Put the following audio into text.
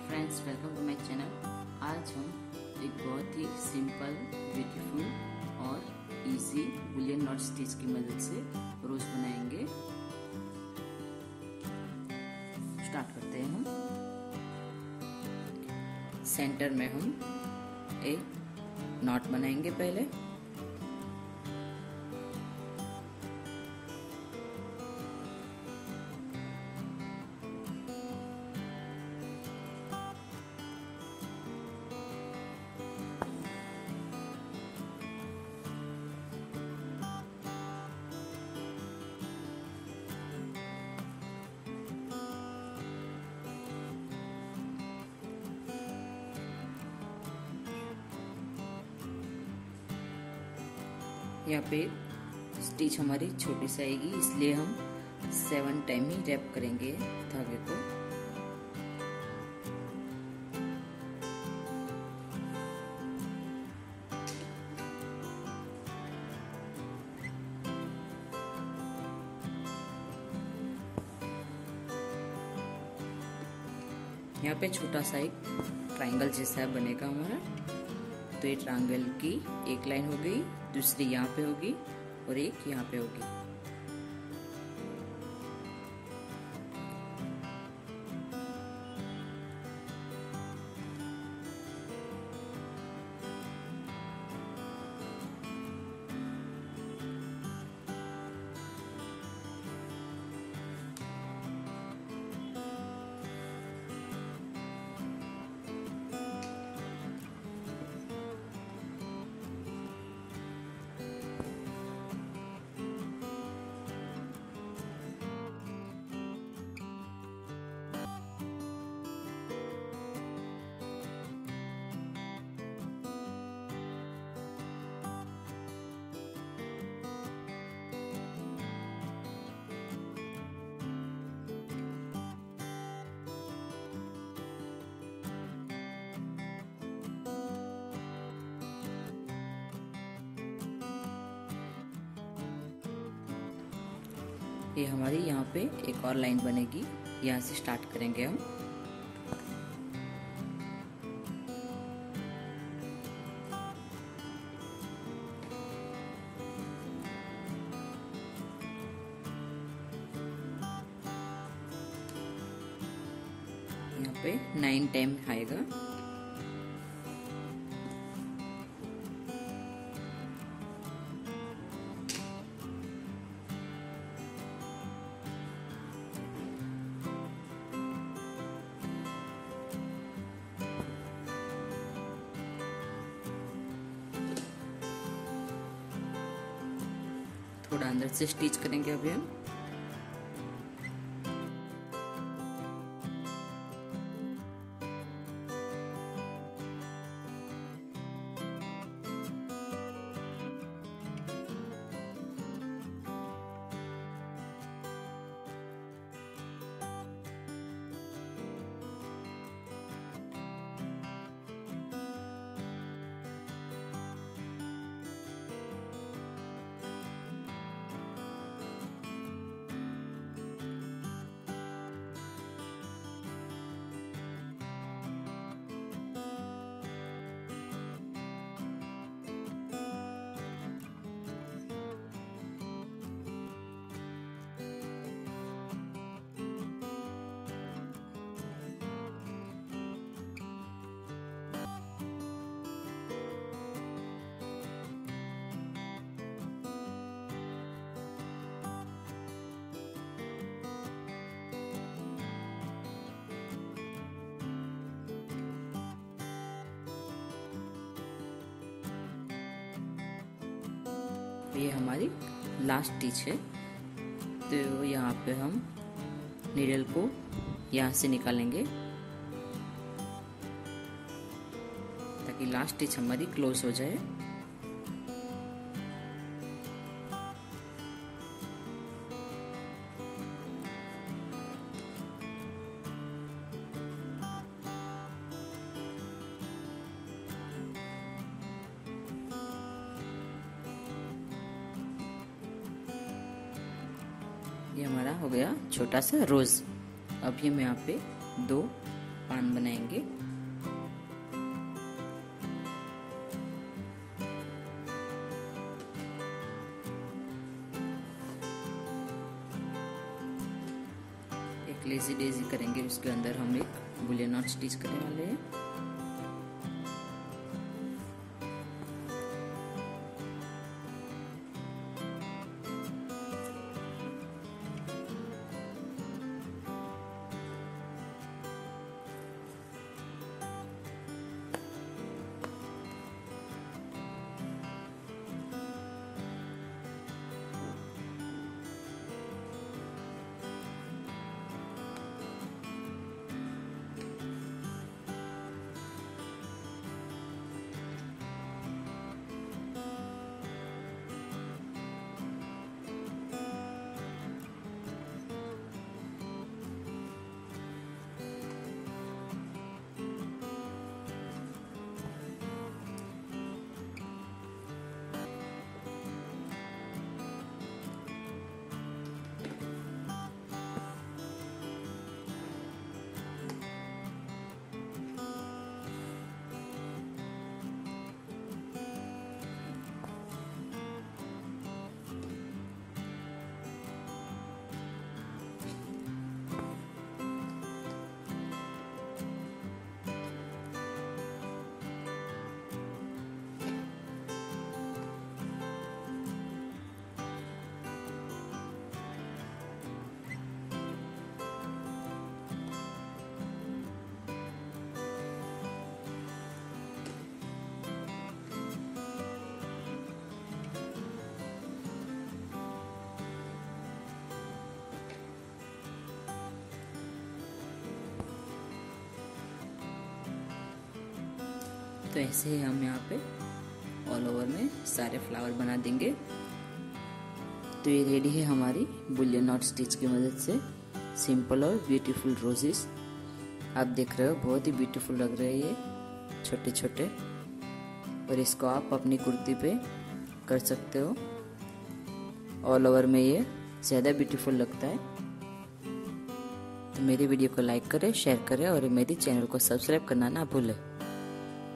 Friends, welcome to my channel. आज हम एक बहुत ही सिंपल, ब्यूटीफुल और इजी बुलियन नॉट स्टिच की मदद से रोज बनाएंगे। स्टार्ट करते हैं हम। सेंटर में हम एक नॉट बनाएंगे पहले। यहाँ पे स्टिच हमारी छोटी सी आएगी, इसलिए हम 7 टाइम ही रैप करेंगे धागे को। यहाँ पे छोटा सा एक ट्रायंगल जैसा बनेगा हमारा। तो ये ट्रायंगल की एक लाइन हो गई, दूसरी यहाँ पे होगी और एक यहाँ पे होगी। ये हमारी यहाँ पे एक और लाइन बनेगी, यहाँ से स्टार्ट करेंगे हम। यहाँ पे 9 टाइम आएगा। थोड़ा अंदर से स्टिच करेंगे अभी हम। ये हमारी लास्ट स्टिच है। तो यहाँ पे हम नीडल को यहाँ से निकालेंगे ताकि लास्ट स्टिच हमारी क्लोज हो जाए। ये हमारा हो गया छोटा सा रोज। अब ये मैं यहाँ पे 2 पान बनाएंगे। एक लेजी डेजी करेंगे, उसके अंदर हम एक बुलियन नॉट स्टिच करने वाले हैं। तो ऐसे ही हम यहाँ पे ऑल ओवर में सारे फ्लावर बना देंगे। तो ये रेडी है हमारी बुलियन नॉट स्टिच की मदद से सिंपल और ब्यूटीफुल रोजेस। आप देख रहे हो बहुत ही ब्यूटीफुल लग रहे हैं ये छोटे छोटे, और इसको आप अपनी कुर्ती पे कर सकते हो। ऑल ओवर में ये ज़्यादा ब्यूटीफुल लगता है। तो मेरी वीडियो को लाइक करें, शेयर करें और मेरी चैनल को सब्सक्राइब करना ना भूलें।